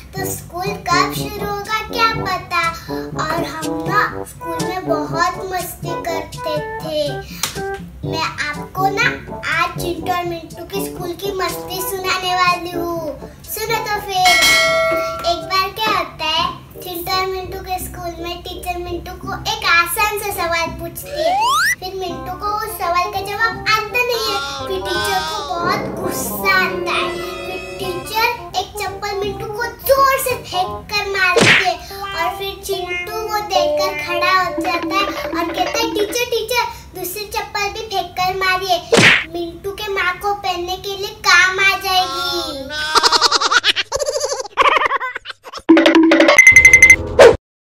तो स्कूल कब शुरू होगा क्या पता। और हम ना स्कूल में बहुत मस्ती करते थे। मैं आपको ना आज चिंटू और मिंटू की स्कूल की मस्ती सुनाने वाली हूँ। सुनो तो फिर। एक बार क्या होता है, चिंटू और मिंटू के स्कूल में टीचर मिंटू को एक आसान सा सवाल पूछती है। फिर मिंटू को उस सवाल का जवाब आता नहीं है। फिर टीचर को बहुत गुस्सा आता है। फिर टीचर एक चप्पल मिंटू को जोर से फेंक कर मारती है और फिर